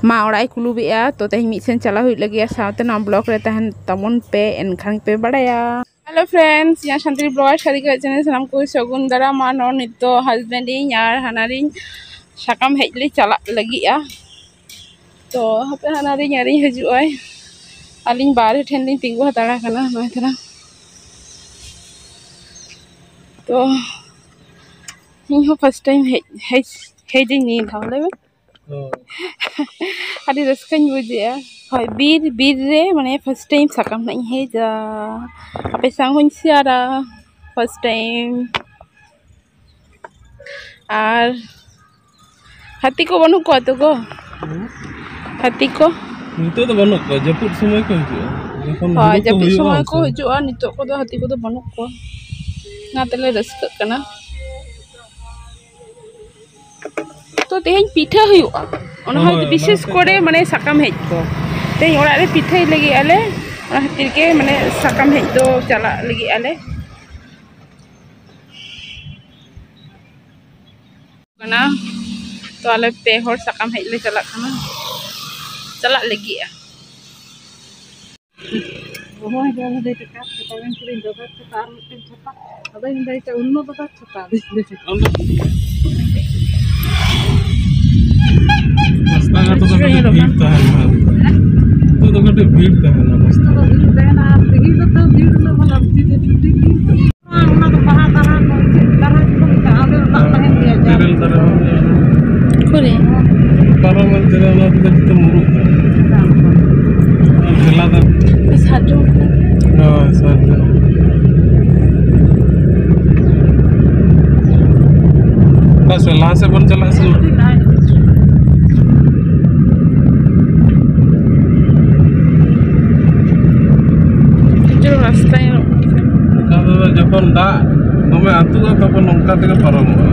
मा ओड़ाई कुलुबेआ तो तेज मिसन चला हुई लगे साथ ना ब्लॉग रे तहन तमन पे एनखान पे बड़ाया। हेलो फ्रेंड्स, यहाँ शांति ब्लॉग शादी का चैनल सामान को सगुन दारा मा नो नितो हस्बैंड इन यार हनारी साकाम हेजली चला लगिया तो हपे हनारी यारी हजुआय अलिंग बारे ठेन लिंग तिंगु हताड़ा कना नय थरा तो इन फर्स्ट टाइम हेजिंग थाले अभी रस्कन बुझे हय बीर रे माने फर्स्ट टाइम साकाम ना हेजा आपे सांग हन सियारा फर्स्ट टाइम और हाथी को बनू को तो गो हाथी को नितो तो बनू को जपुर समय को हिजुआ हां जपुर समय को हिजुआ नितो को तो हाथी को तो बनू को ना तले रस्क कना तो तेज पिठा हुआ विशेष करे माने साकाम हेज को तेज ओड़ा रे पिठा लगी आले खातिर के माने साकाम हेज दो चला लगी आले कना तो आले पे हर साकाम हेज ले चला लगी Bohong jangan dari dekat, kalian sering dapat setar mungkin cepat. Ada yang dari Uno dapat cepat. रास्ता तो भीड़ था तो कटे भीड़ था ना रास्ता तो भीड़ था ना tinggi तो भीड़ ना मतलब तीते छुट्टी की ना तो बाहर तरह को ada tak pengen dia तेरल तरह करे kalau menjelaskan ना तो kita muruk खेला था साजो हां साजो बस ला से बन चला से जखन दा दमे आतु तखन नौका तेगे पारमोगा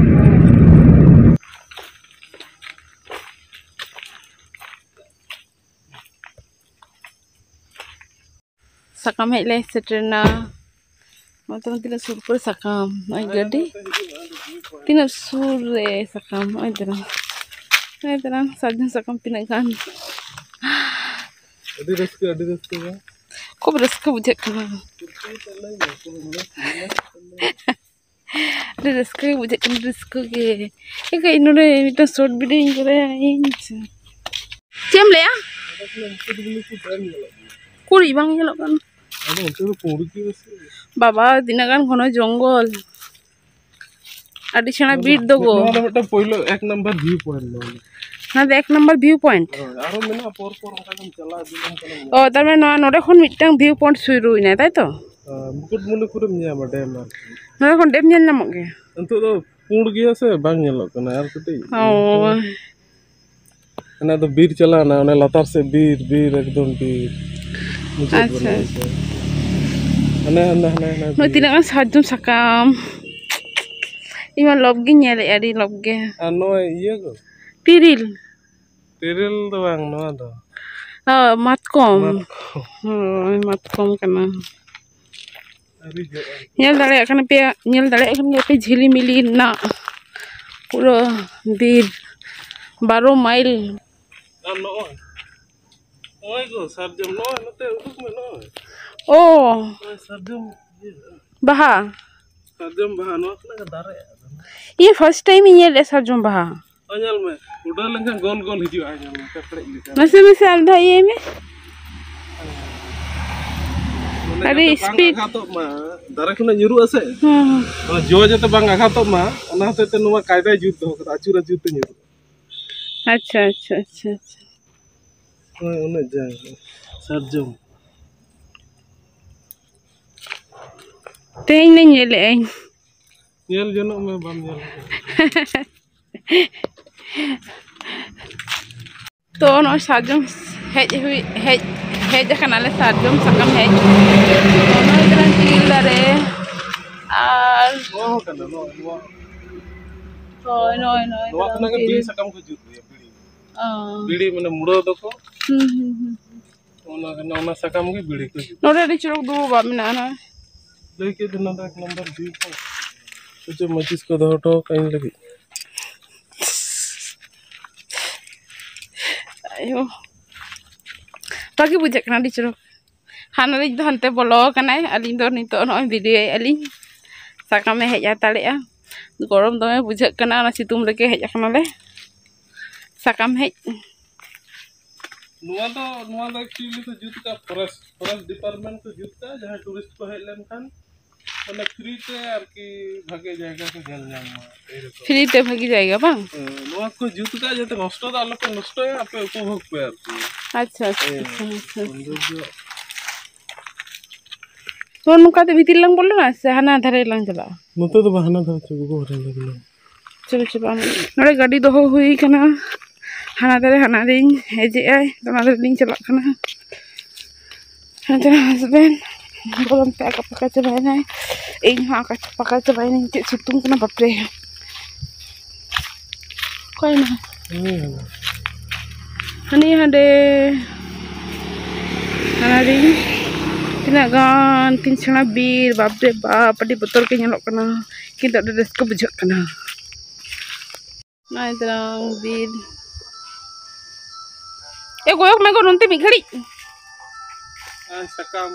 साकाम हेज ले सेटरना मतलब तीन सुर पर साकाम आई गड्डी तीन सुर रे साकाम आई तरह साजन साकाम तीन गान अभी रस्के खूब रस्का बुझे कना अरे रस्का बुझे कना रस्का के एक इनोरे मिटा शॉर्ट वीडियो करे इन चेम ले आ कुड़ी बांग येलो kan ada untuk puri ki बाबा दिनागान घन जंगल आदि सेना बीर दगो ना बेटा पहिलो एक नंबर व्यू पॉइंट ना एक नंबर व्यू पॉइंट आरो मेना पर ओनका हम चला दिलम कना ओ तार माने नोडे खन मिटटांग व्यू पॉइंट सुरु इना ताई तो मुकुटमणिपुर में न्यामा डैम नोडे खन डेम नेल नामक गे अंतो तो पूर्ण गया से बांग नेलो कना यार कटी ओ ना तो बीर चला ना ओने लतार से बीर एकदम बीर अच्छा ना नो तिनागान साजम साकाम इमा लबगे नेले आदि लबगे नो ये गो तिरिल दो बांग नो दो मातकम मातकम कना नेल दाड़े पे झिली मिली ना पूरा बीर 12 माइल नो ओय गो सरजम नो नते उदुक में नो ओ सरजम बहा नो ना दारे ये फर्स्ट टाइम ये ले सरजम बहा अनल में उडा लंगा गोल हिजु आ में कपड़े लिखा नसे आलदा ये में अरे स्पीड तो मा दारे खना nyuru ase जो जते बांग आखा तो मा ओना हते नुवा कायदा जुत दो आचुरा जुत nyuru अच्छा ओने जा सरजम तेज नहीं ले नेल जनो में बाम नेल तो नो साजम हेज कनाले साजम साकाम हेज नो इधर तिल दारे और नो कना नो नो कना के बीड़ी साकाम को जुत बीड़ी माने मुड़ो दको ओना साकाम के बीड़ी को नोरे रे चुरक दो बा मिना ना लेके दिना एक नंबर व्यू तो मजिस को दो तो कहीं लगी ayo bagi bujak kena dicuruk hana ring do hante bolo kanai aling do nito no video aling sakame hej atale a gorom dome bujak kana na situm reke hej akana le sakam hej नुआ दो actually तो जुत का forest department तो जुत का जहां tourist को हेज लेनखान माने फ्री ते आर की भागे जायगा को जल जामा फ्री ते भागी जाएगा बांग नुआ को जुत का जते नष्ट दा आलो को नष्ट है आपे उपभोग पे आर की अच्छा तो नुका ते भीतिर लंग बोलो ना से हना धरे लंग चला नते तो बहाना था चुगु को हरे लगलो चलो चलो नड़े गाड़ी दो हुई कना हना दिन हेजे आई तो दिन चला कना हना हस्बैंड बोलम पे आका पका चबायना इन हा का पका चबायना चे सितुंग कना बापरे कोई ना हनी हडे हना दिन tina gan tin chana bir babre bap adi botol ke nyalok kana kinta ade reska bujak kana nai terang bir goyok me go nonte mi ghadi sakam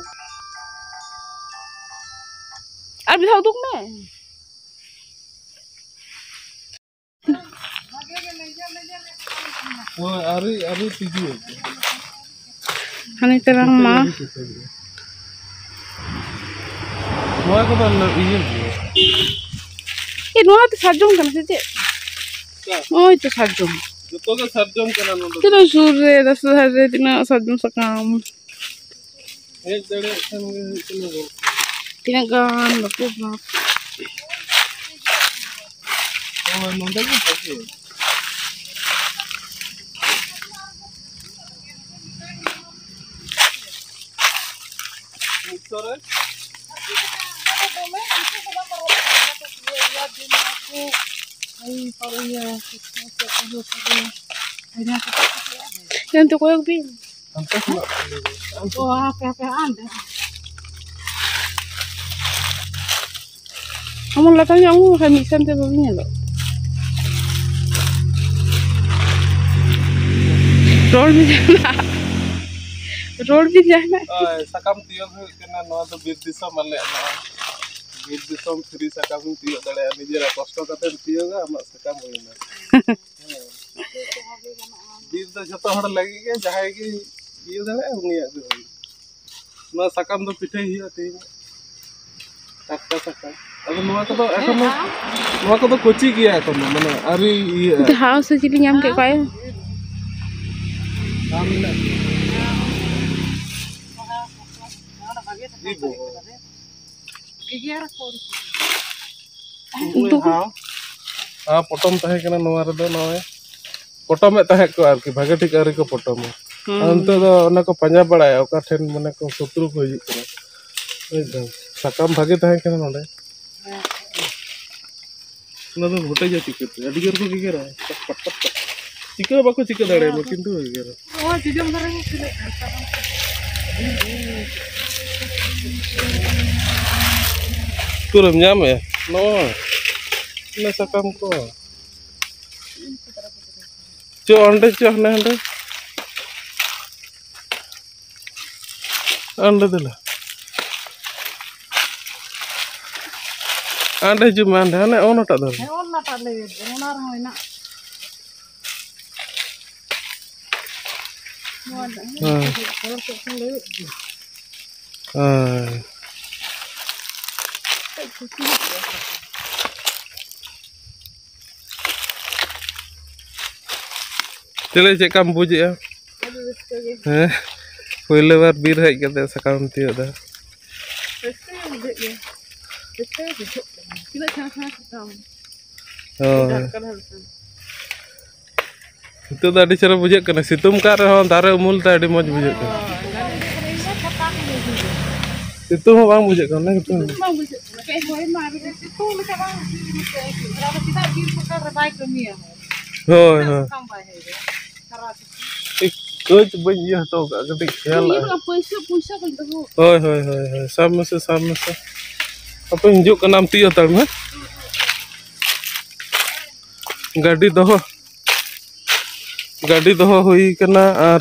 ar bithau duk me वो अरे PG hani terang ma नुआ को तो ये no to sarjong kana se che oi to sarjong जतो के सरजम कना नो tina sur re dasar re tina sarjong sakam एक जड़े सन tina गो tina gan bapu bap ओ नंदा के पके मुसरे yang tu koyok bin अंत सुना oh apa anda kamu latanya kamu hamisan te babinya lo road भी जाना sakam tiyo kena no to bir disam male na bir disam free sakam tiyo dale nijera kosto kate tiyo ga amak sakam hoina bir do joto hor lagi ge jahay ge iye dale uniya do na sakam do pithe hiya te takka sakam अब नुआ को तो कोची किया है तुम मने अरे ये तो हाउस से चिली नाम के काय काम ना ibu untuk potom tahe kana noa redo noe potom e tahe ko arki bhage thik ari ko potom ante do ona ko panja badaya oka then mane ko sutru ko hijik kana ekdam sakam bhage tahe kana node na do hote ja tikit adi gar ko kikera pat tikera bako chika dare mo kintu kikera oh jijam dare sile turam nyam ya no na sakam ko cho ande dela ande juma ande ane ono ta dor ona ta le ona ra hoina चले check काम बुझे हैं पहले बार बीर है क्या दे सकम तियो दा itu tadi cara bujuk kena situm kar hon dare umul tadi moj bujuk kan itu mau bang bujuk kan gitu hoi kuch banyak tuh gak ketik sial hoi sama se apa injuk ke 6 tiyo tar mah gadi doh गाड़ी दोहो हुई कना और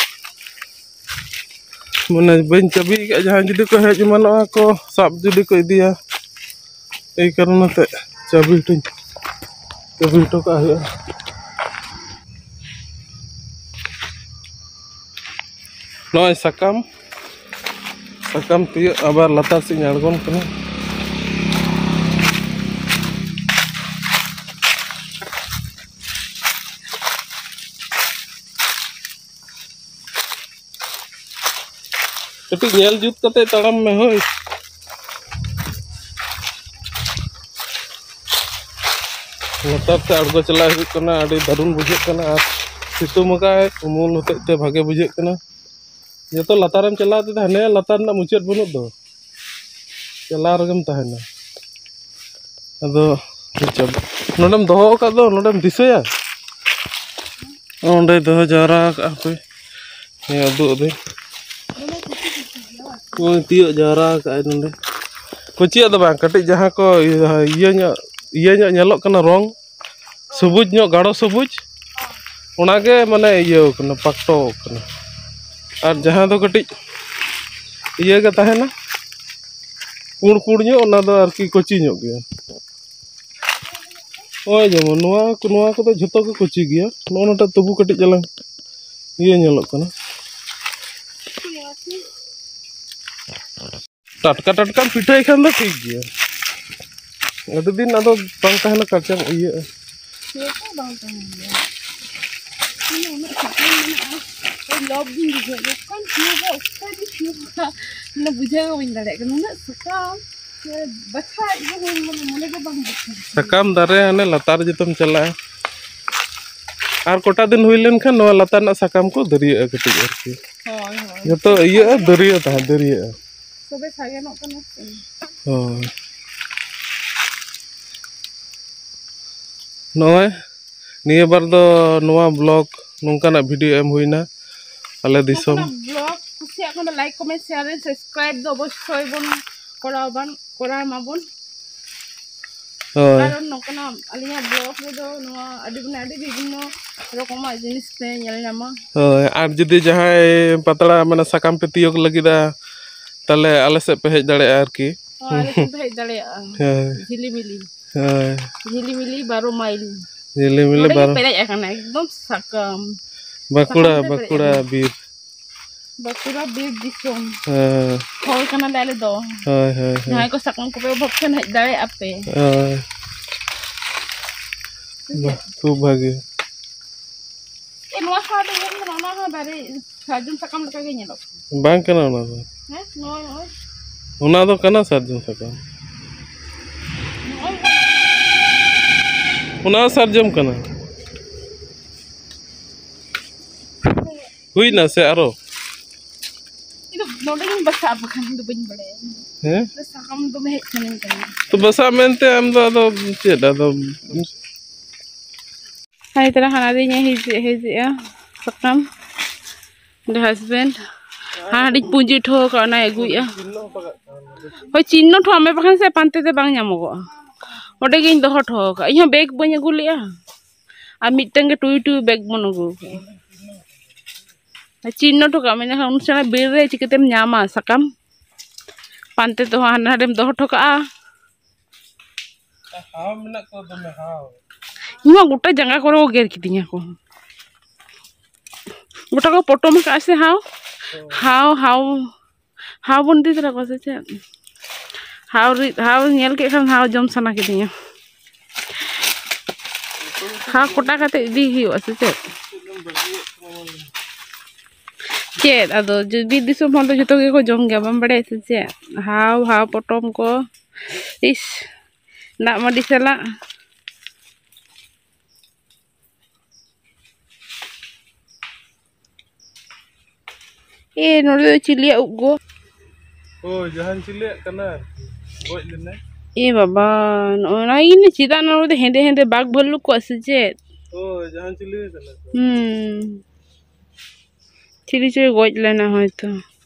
माने बन चाबी का जहां जुदी को हेज मनोआ को साब जुदी को इदिया ए कारण ते चाबी तो का है नॉय सकाम तियो आबार लतार से आड़गोन कना कटी नेल जुत कते तड़म में होय लतार से आड़गो चला हुई कना आड़ी दारुण बुझे कना सितुम का उमुल होते ते भागे बुझे कना ये तो लतारम चला ते हने लतार ना मुचाद बनु दो चला रगम तहना अदो जब नोडम दोहो का दो नोडम दिसया ओंडे दोहो जारा का पे ये अदो दे को तियो जारा का नोडे कोचिया दो बांग कटि जहां को इया ᱧᱮᱞᱚᱜ कना रंग सबुज ᱧᱚᱜ गाढ़ो सबुज ओनागे माने इयो कना पक्टो कना और जहां दो कटि इया गे तहना पुड़ पुड़ ᱧᱚᱜ ओना दो आरकी कोची ᱧᱚᱜ गया ओय जेमन नोआ को तो झतो को कोची गया नोनाटा तबु कटि चलांग इया ᱧᱮᱞᱚᱜ कना टटका टटका पिठाई खान दो ठीक गया अदो दिन अदो बांग तहना कचंग इया सकाम दारे हने लतार जतम चला और कोटा दिन हुई लेन खान नोआ लतार ना सकाम को दरिया कटि आरकी जतो इया दरिया ता दरिया सबे सागे नो कना होय नोय निया बार दो नोआ ब्लॉग नोंकाना वीडियो एम हुईना आले दिसम ब्लॉग कुसिया को like comment share and subscribe दो अवश्य बन करा माबन कारण नोकना अलिया ब्लॉग रे दो नोआ अडी बना अडी विभिन्न रकम जिनिस पे नेल नामा होय आर जदी जहाय पतला माने सकाम पे तियोग लगिदा तले आले से पे हेज दाड़े आरकी आले से पे हेज दाड़े झिलीमिली झिलीमिली 12 माइल झिलीमिली 12 पेरे एखाना एकदम सकाम बाकुड़ा बीर दिसोम होय कना दाले दो जहां को सकाम को पे भक्सन हेज दाड़े आपे खूब भागे ए नोआ सादे ये ना हा दारे साजुन सकाम लका गे नेलो बांग कना ओना दो हैं नोय ओना दो कना साजुन सकाम ओना सरजम कना हुई ना से आरो इदो नोडे बसा बखान दो बइन बड़े हैं सकाम दो में हेज सनन कना तो बसा मेनते हम दो चेदा दो हाय तरह खाना दे हेजिया सकाम द हस्बैंड हाड़ी पुंजी ठो का ना एगुया होय चिन्नो ठो हमें बखान से पांते ते बांग ᱧᱟᱢᱚᱜᱚᱜᱼᱟ ओडे गिन दोहो ठो का इहो बैग बኝ अगु लिया आ मिटंगे टुई बैग बन अगु चिन्नो ठो का मैंने उन सेना बीर रे चिकतेम ᱧᱟᱢᱟ सकाम पांते तो हाना हाडेम दोहो ठो का हाव मेना को दमे हाव इमा गोटा जंगा करे गेर किदिया को गोटा को पटोम का से हाव बंदी तरा को से हाव नेल के खान हाव जम सना किदिया हाव कोटा काते इदी हियो से चेत अदो जुदी दिसम हों तो जतो के को जम गया बम बड़े से हाव पटोम को इस ना मडी सला ए नोडे चिलिया उगो ओ जहान चिलिया कना गोज लेने ए बाबा ना इन चिदा नोडे हेंदे हेंदे बाग भल्लू को से ओ जहान चिलिया कना चिली गोज लेना होयतो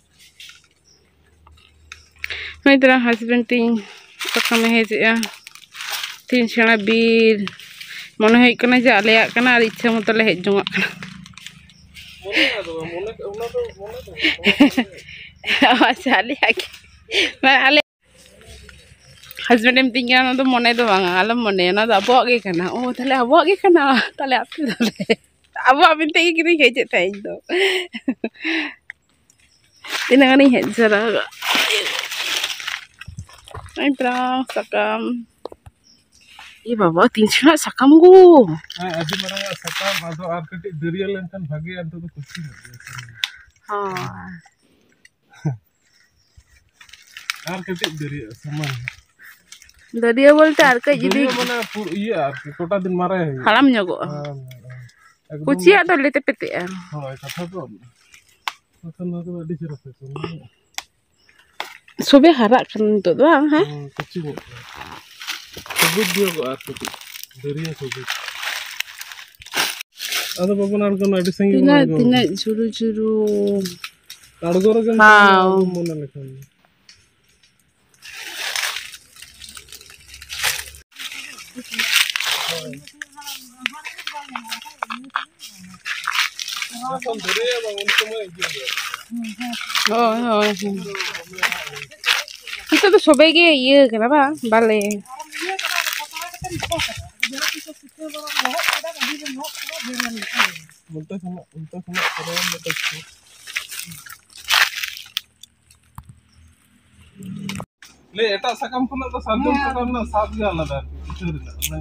होय तरा हस्बैंड तीन सकाम हेजिया तीन सेना बीर मन है कना जे आलेया कना इच्छा मत ले हेज जोंगा Asal lagi. Mana ale husband em tinggal na to mone to bang alam mone na to abok ge kana oh tale abok ge kana tale api tale abok amin te kini kece tai to tinangani het sara ai pra sakam ih baba tinggal sakam go adi marang sakam ado ar kati deriya lenkan bhagi anto to kuchi ha ar kati deriya saman dariya bolte ar kai jadi mana iya ar kota din mare halam nyogo kuci atau lete pete ya hoy katha to katha na to adi chera to sobe harak kan to bang ha kuchi mo sebut dia ko ar kati deriya sebut ado babon ar kono adi sangi tina juru juru adgor gan mona lekhan oh itu tuh sobe ge iya kenapa bale unta sama keren betul le eta sakam khona to sarjom sakam na saat ge alada কিছু না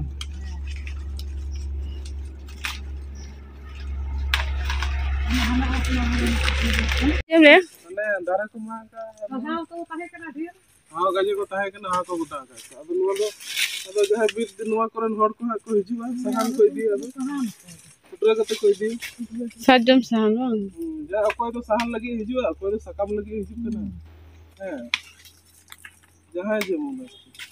ya le মানে dara ko ma ka gaji ko tahe kana ha ko guta ka ado nuwa do ado jaha bir nuwa koren hor ko ko hijuba sakam ko di ado putra kate ko di sajam sahan bang ja akoy to sahan lagi hijuba akoy to sakam lagi hijub kana jaha je mona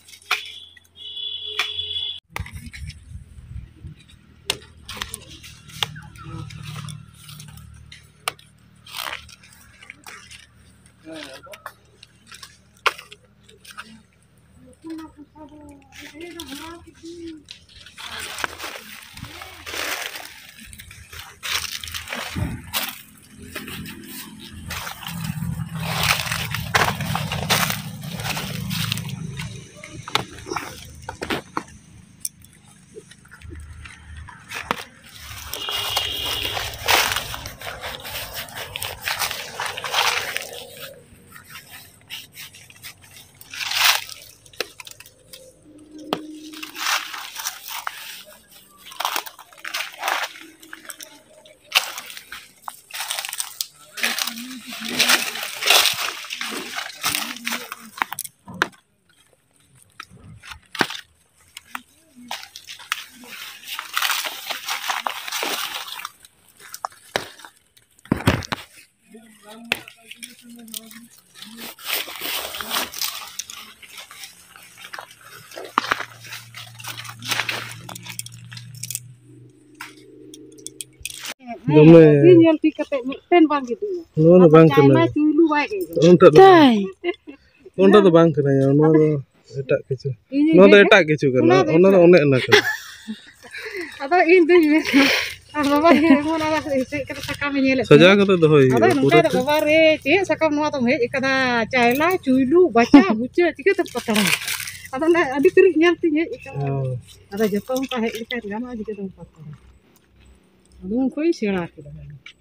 dome nyel ti kate ten bang gitu no bang kana chulu bae gitu onta to bang kana ya no eta kichu no to eta kichu kana ona to one na kana ado in tu baba mona la se kata sakam nyel saja kata dohoi ado nungka da baba re che sakam nuwa to me ikada chaila chulu baca buce tiga to patara ado na adi kiri nyel ti nye ikada ado jepang ka he ikan gama jike to patara ado koi sera kida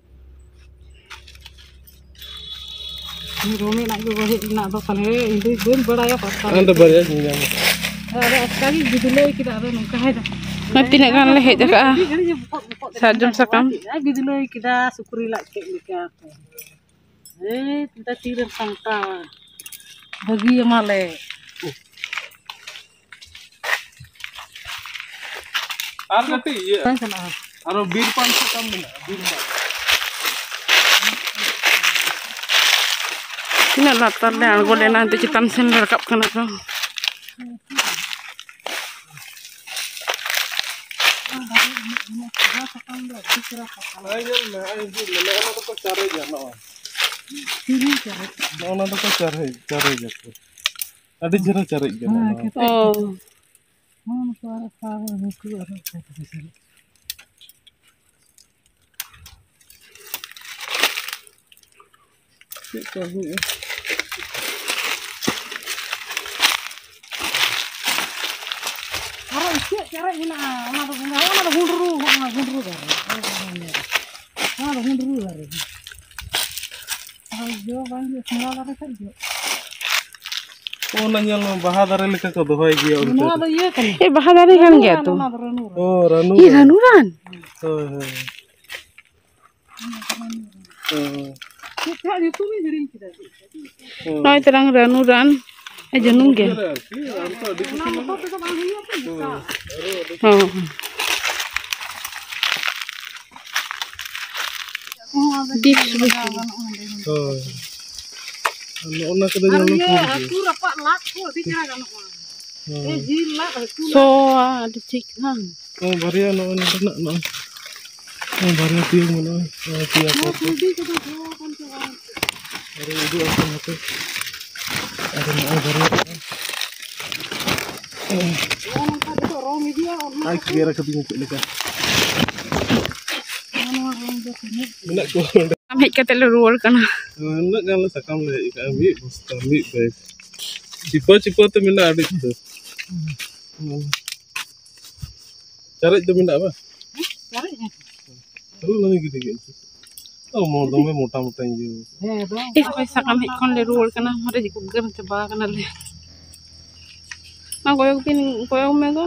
ini romi nak go he nak do kale ini bun bada ya patara anda barya nyam ada sekali giduloi kida ado nungka he da nanti nak kan leh jaka sajam sakam giduloi kida sukuri lak kek lika kita tidur sangka bagi yang male ar kati ye aro bir pan sakam na bir pan tina latar le algo le nanti citam sen rakap kana to ayel na ona to ko chare jana ona to ko chare jako adi jera chare jana oh Cara isi cara ini ana do gundru gar. Ana do gundru gar. Ayo bangi semua gar saja. Oh nanya lo baha dare leka ko dohoy giya Ini ada iya kan. baha dari kan gaya tuh. oh ranu Ih, ranuran. Kita itu nih jadi kita. Noi terang ranuran. Jenung gaya. Oh. Beef. Ona kada nyalo Aku rapat laku di cara kan. Jila aku. So, ada chicken. oh baria no ona na no oh baria tiang mo no tiang ko ari udu ako nato ada na baria ay kira ka tingin leka nak ko Am hej kate le roll kana. nak kan sakam le kami busta mi bag cipa to mina adik to cari to mina apa Kalau nanti gitu. Oh mau dong मोटा ये. Ih, पैसा kami kon le roll kana. Mare jiku ger coba kana le. Nah, koyok mego.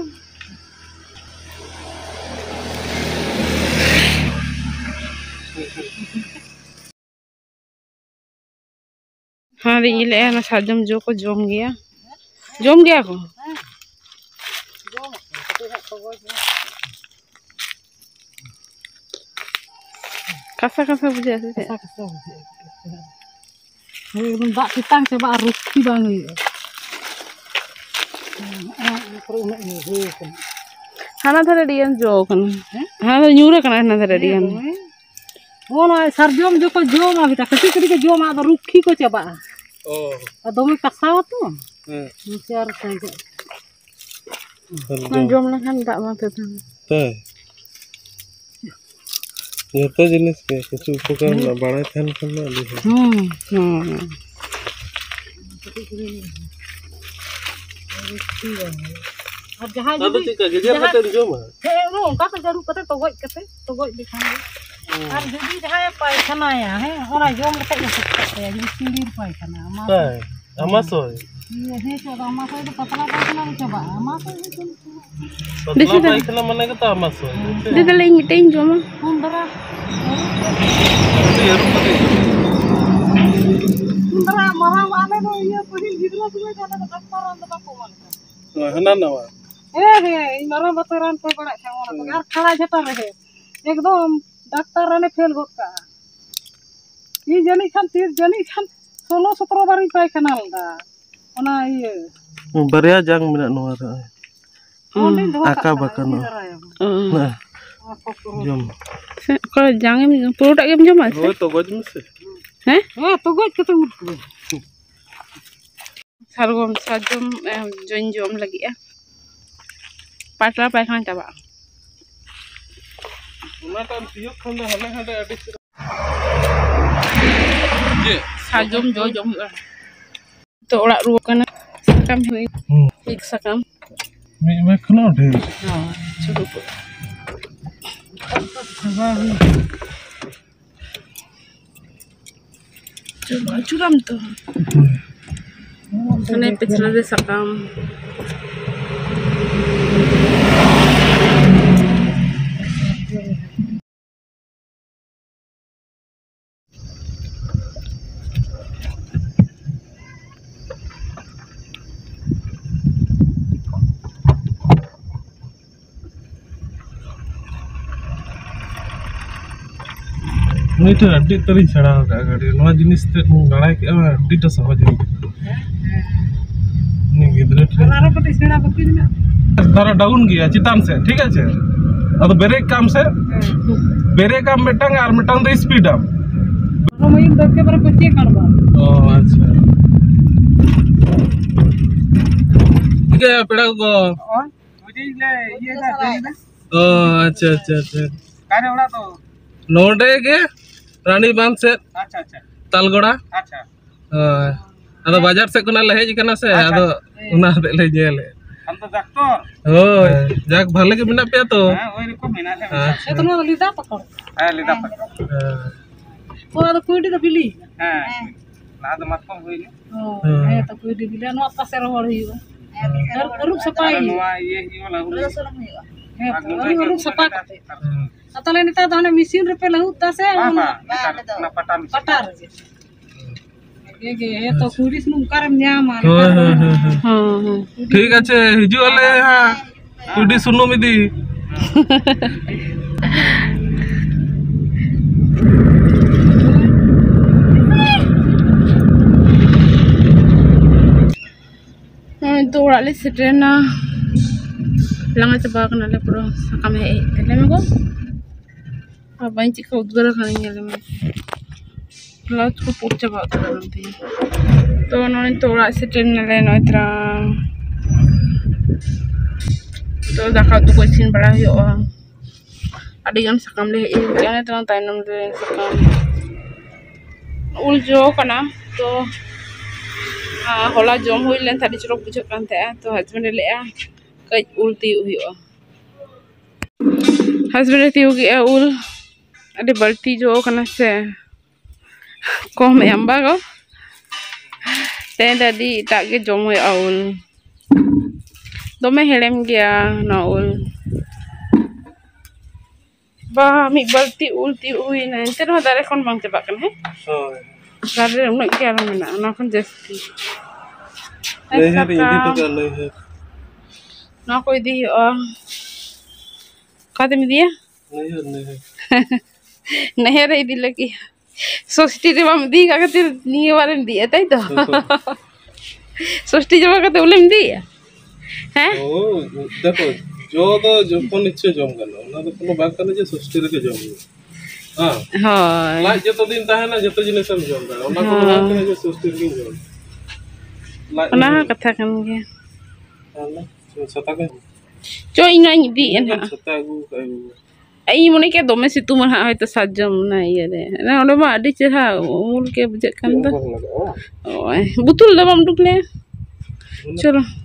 हाँ ये ले ना साजम जो को जोम गया को kasa buja sih Mbak kitang coba ruki bang hana thara dian jo kan hana nyure kan hana thara dian Ono sarjom jo ko jom abita kecil ke jom ada ruki ko coba Oh. Adomi kasawat tuh Hmm. Biar saja kan jom lah kan tak mau tuh Tuh. Nyata jenis kayak kecupu kan nggak barat kan na lihat. Jahat Tapi jika gejar kata jom ah. no kata jaru kata togoi di sana Ar jadi jahat pai sana ya orang jom kata ya jadi sindir pai sana Tuh. Amasoy. Iya sih coba amasoy itu patla pai sana coba amasoy itu Patla baik na mana kata amasoy. dia dah lain mitain jom Mundara Itu ya rupa deh. Mundara malah ane no iya pahil gidra semua kana kaparan ta pakuman Nah, hanan nawa. इमरा बतरान कोई बड़ा सांगोना तो यार खड़ा जता रहे एकदम doctor ने fail होता ये जनी खान 16 17 बारी पाय कनाल दा ओना ये Baria jang mina nuara. Aka bakano. Nah, jom. kalau jangan perlu tak jom mas Oh, to goj mese. तो गोज कते उठ sargom sajom jom lagi ya patla paikhan coba Una kan tiuk kan dah hane adik. sajom jom to orak ruwa kana sakam hui ik sakam Me kena deh. cukup coba curam tuh sana pecel de sakam Ini tuh adik teri cara gaड़ी नवा जिनिस ते लड़ाई के adik तो सहज है ini गिदरे train अरे पति सेड़ा बकी ना तारा डाउन गया चितान से ठीक है छे अब ब्रेक काम से ब्रेक काम मिटांग और मिटांग तो स्पीड अप हम इन दस के पर बच्चे करबा ओ अच्छा ठीक है पेड़ा को और मुझे ये दा ओ अच्छा अच्छा अच्छा कारे ओड़ा तो नोडे के रानी बांध से अच्छा अच्छा तालगोड़ा अच्छा अदो बाजार से कोना ले हेज कना से अदो उना दे ले जेले हम तो डॉक्टर होय जाक भाले के बिना पे तो हां ओई को मेना है तो नो लिदा पकड़ हां लिदा पकड़ तो अदो कुडी तो बिली हां ना तो मत कम होई हां तो कुडी बिली नो पासे रोड हियो रुक सपाई नोआ ये हियो लागु रुक सपा करते अतले निता दाने मशीन रे पे लहुता से ना पटार ये तो पुलिस नु करम न्याम हां ठीक আছে हिजु वाले हां कुडी सुनो मिदी तो orang le sedena langa coba kenal pro sakam hei tele mego apa yang cik kau udara kan nyale me laut ko purcha ba nanti to non to orang sedena le no itra to dakau tu ko sin bala yo adigan sakam le ini terang tainam le sakam uljo kana to hola jom hui len tadi curug bujuk kan teh to husband le ya kai ulti huyo husband ti ugi ul ade balti jo kana se kom yamba ko te tadi tak ge jom hui ul dome helem gya na ul ba mi balti ulti hui na ente no dare kon bang coba kan he Garder unak kaya lang na, anak kan jasti. Leher ini tuh kan leher. Nak kau ini, kata mi dia? Leher. Leher ini lagi. Sosti tu bang di, kata ni orang dia, tay tu. Sosti jawab kata ulam dia. Hah? Oh, देखो जो तो जो कौन इच्छे जम करना, ना तो कोनो बात करना जो सोचते रहे जम हाँ हाँ लाइट जो तो दिन ता है ना जो तो जिन्हें सब जम रहा है उन्हें कोनो बात करना जो सोचते रहे जम ना कथा kan dia ना सता के जो ini di ना सता गु कायु ai mone ke dome situ mah hai to sajam na iya de na onde ma adi cerha mul ke bujak kan ta oh betul dah bam dukle chalo